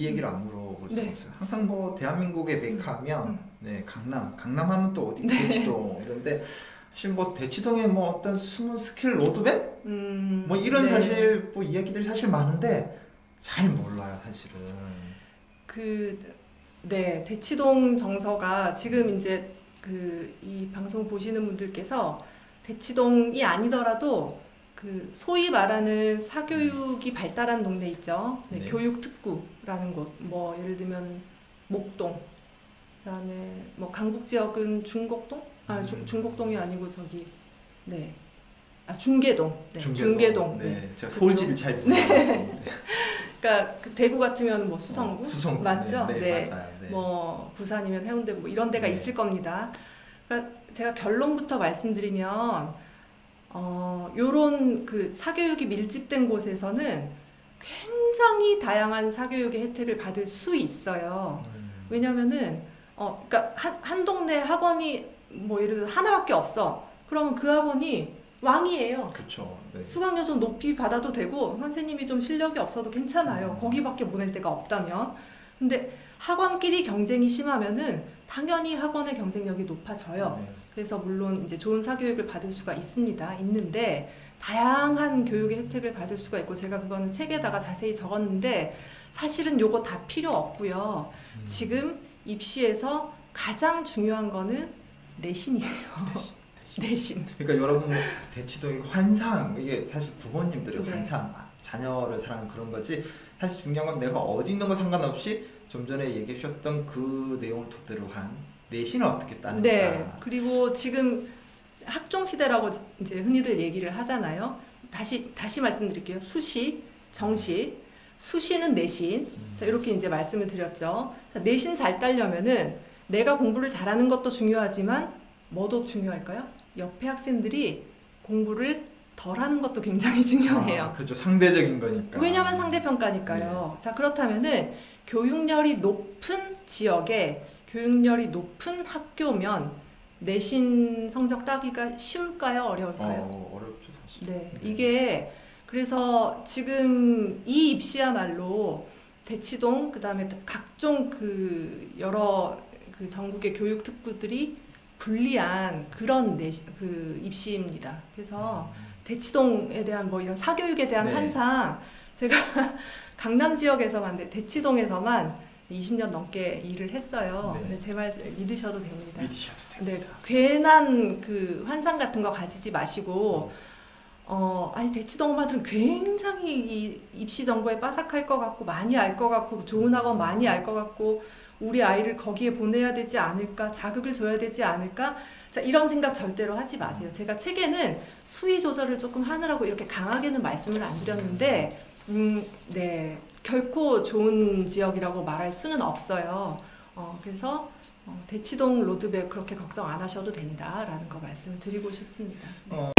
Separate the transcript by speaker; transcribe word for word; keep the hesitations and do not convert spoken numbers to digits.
Speaker 1: 이 얘기를 안 물어볼 수가
Speaker 2: 네.
Speaker 1: 없어요. 항상 뭐 대한민국의 메카하면
Speaker 2: 음.
Speaker 1: 네 강남, 강남 하면 또 어디
Speaker 2: 네.
Speaker 1: 대치동 이런데 사실 뭐 대치동에 뭐 어떤 숨은 스킬 로드맵
Speaker 2: 음,
Speaker 1: 뭐 이런
Speaker 2: 네.
Speaker 1: 사실 뭐 이야기들이 사실 많은데 잘 몰라요 사실은.
Speaker 2: 그, 네, 대치동 정서가 지금 이제 그 이 방송 보시는 분들께서 대치동이 아니더라도 그 소위 말하는 사교육이 발달한 동네 있죠. 네,
Speaker 1: 네.
Speaker 2: 교육특구라는 곳, 뭐 예를 들면 목동, 그다음에 뭐 강북 지역은 중곡동, 아 주,
Speaker 1: 음.
Speaker 2: 중곡동이 아니고 저기 네, 아 중계동, 네,
Speaker 1: 중계동.
Speaker 2: 중계동,
Speaker 1: 네.
Speaker 2: 네.
Speaker 1: 제가
Speaker 2: 그쪽.
Speaker 1: 서울지를 잘 몰라요. 네.
Speaker 2: 그러니까 그 대구 같으면 뭐 수성구,
Speaker 1: 어, 수성구.
Speaker 2: 맞죠?
Speaker 1: 네,
Speaker 2: 네.
Speaker 1: 네, 맞아요. 네.
Speaker 2: 뭐 부산이면 해운대 뭐 이런 데가
Speaker 1: 네.
Speaker 2: 있을 겁니다. 그러니까 제가 결론부터 말씀드리면 어 요런 그 사교육이 밀집된 곳에서는 굉장히 다양한 사교육의 혜택을 받을 수 있어요.
Speaker 1: 음.
Speaker 2: 왜냐면은 어 그러니까 한, 한 동네 학원이 뭐 예를 들어 하나밖에 없어. 그러면 그 학원이 왕이에요.
Speaker 1: 그렇죠. 네.
Speaker 2: 수강료 좀 높이 받아도 되고 선생님이 좀 실력이 없어도 괜찮아요.
Speaker 1: 음.
Speaker 2: 거기밖에 보낼 데가 없다면. 근데 학원끼리 경쟁이 심하면은 당연히 학원의 경쟁력이 높아져요.
Speaker 1: 네.
Speaker 2: 그래서 물론 이제 좋은 사교육을 받을 수가 있습니다. 있는데 다양한 교육의 혜택을 받을 수가 있고 제가 그거는 세 개다가 자세히 적었는데 사실은 요거 다 필요 없고요.
Speaker 1: 음.
Speaker 2: 지금 입시에서 가장 중요한 거는 내신이에요.
Speaker 1: 대신, 대신.
Speaker 2: 내신.
Speaker 1: 그러니까 여러분 뭐 대치동 환상 이게 사실 부모님들의
Speaker 2: 네.
Speaker 1: 환상 아, 자녀를 사랑하는 그런 거지 사실 중요한 건 내가 어디 있는 거 상관없이 좀 전에 얘기해 주셨던 그 내용을 토대로 한 내신을 어떻게 따는가.
Speaker 2: 네. 그리고 지금 학종 시대라고 이제 흔히들 얘기를 하잖아요. 다시 다시 말씀드릴게요. 수시, 정시, 수시는 내신.
Speaker 1: 음.
Speaker 2: 자, 이렇게 이제 말씀을 드렸죠. 자, 내신 잘 따려면은 내가 공부를 잘하는 것도 중요하지만 뭐도 중요할까요? 옆에 학생들이 공부를 덜 하는 것도 굉장히 중요해요.
Speaker 1: 아, 그렇죠. 상대적인 거니까.
Speaker 2: 왜냐면 상대평가니까요. 자, 그렇다면은 교육열이 높은 지역에 교육열이 높은 학교면 내신 성적 따기가 쉬울까요? 어려울까요?
Speaker 1: 어, 어렵죠 사실.
Speaker 2: 네, 이게 그래서 지금 이 입시야말로 대치동 그다음에 각종 그 여러 그 전국의 교육 특구들이 불리한 그런 내시, 그 입시입니다. 그래서 대치동에 대한 뭐 이런 사교육에 대한
Speaker 1: 네.
Speaker 2: 환상 제가 강남 지역에서만 대치동에서만 이십 년 넘게 일을 했어요.
Speaker 1: 네.
Speaker 2: 네, 제 말 믿으셔도 됩니다.
Speaker 1: 믿으셔도
Speaker 2: 네,
Speaker 1: 됩니다.
Speaker 2: 괜한 그 환상 같은 거 가지지 마시고 어 아니 대치동 엄마들은 굉장히 이 입시 정보에 빠삭할 것 같고 많이 알 것 같고 좋은 학원 많이 알 것 같고 우리 아이를 거기에 보내야 되지 않을까 자극을 줘야 되지 않을까 자 이런 생각 절대로 하지 마세요. 제가 책에는 수위 조절을 조금 하느라고 이렇게 강하게는 말씀을 안 드렸는데 음, 네 결코 좋은 지역이라고 말할 수는 없어요. 어, 그래서 어, 대치동 로드맵 그렇게 걱정 안 하셔도 된다라는 거 말씀을 드리고 싶습니다. 네.
Speaker 1: 어,